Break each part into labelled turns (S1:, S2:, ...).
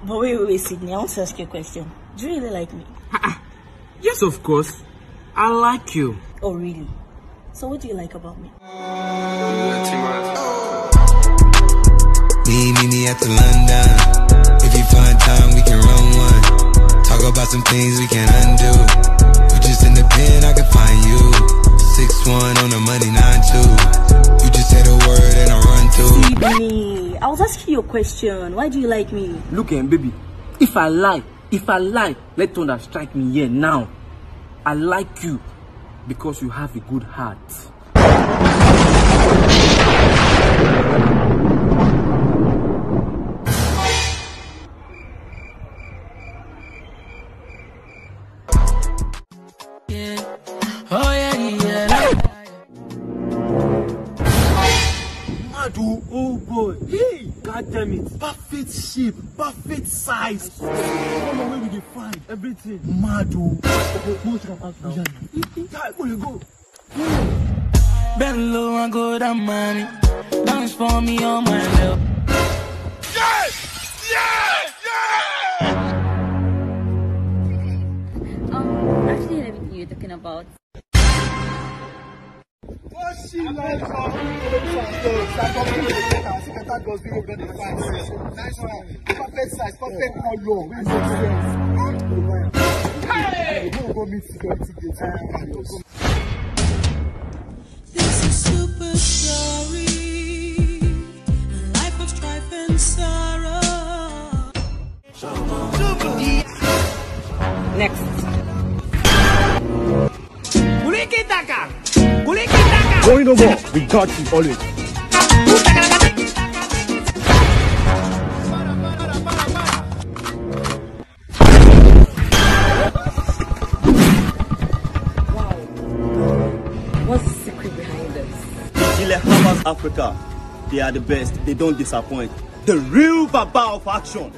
S1: But wait, Sydney, I want to ask you a question. Do you really like me?
S2: Yes, of course. I like you.
S1: Oh, really? So what do you like about me?
S3: Me at the London. If you find time, we can run one. Talk about some things we can undo. You just in the pen, I can find you. 6'1" on the money, 9'2". You just say the word and I run to.
S1: Sydney, I was asking you a question. Why do you like me?
S2: Look, baby. If I lie, let thunder strike me here now. I like you because you have a good heart.
S4: Oh boy, hey, God damn it, perfect shape, perfect size. Come on, where we can find everything. Madu. Where you go?
S5: Bend low and go down, money. Dance for me on my level.
S6: Yes! Yes! Yes!
S7: Actually, everything you're talking about.
S4: She like nice one. Perfect size, perfect color. Hey! Go meet security gate.
S5: This is super story, a life of strife and sorrow.
S2: Next.
S4: Going no more. We got you always.
S1: What's the secret behind this?
S8: Hammers Africa, they are the best. They don't disappoint. The real Baba of action.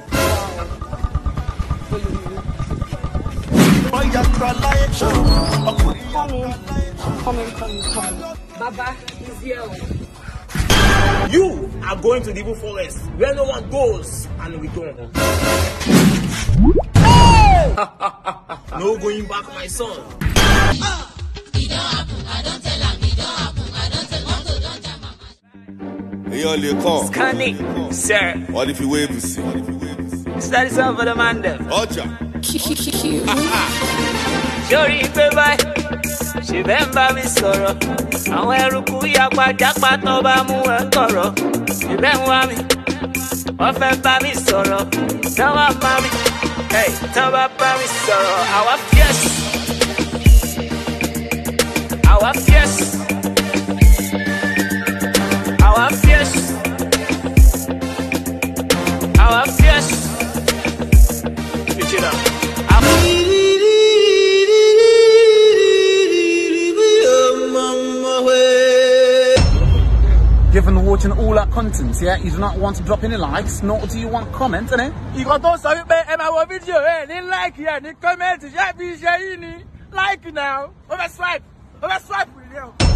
S1: Come. Baba is here.
S8: You are going to the evil forest where no one goes and we don't. Hey! No going back, my son.
S6: Hey, on the call.
S5: Scanning, sir.
S6: What if you wave to see?
S5: That is all for the man there.
S6: Ocha.
S5: Sorry, baby. She been by me sorrow. I wear a kuya jackpot over moon toro. She been with me. Often by me sorrow. Tell my mommy. Hey, tell my mommy sorrow. Our fierce. Our fierce. Our fierce. Our fierce. Switch it up.
S2: Given watching all that content, yeah, you do not want to drop any likes, nor do you want comments, innit? You got to say, my video, they like here, they comment, yeah, be like now. Over swipe with you.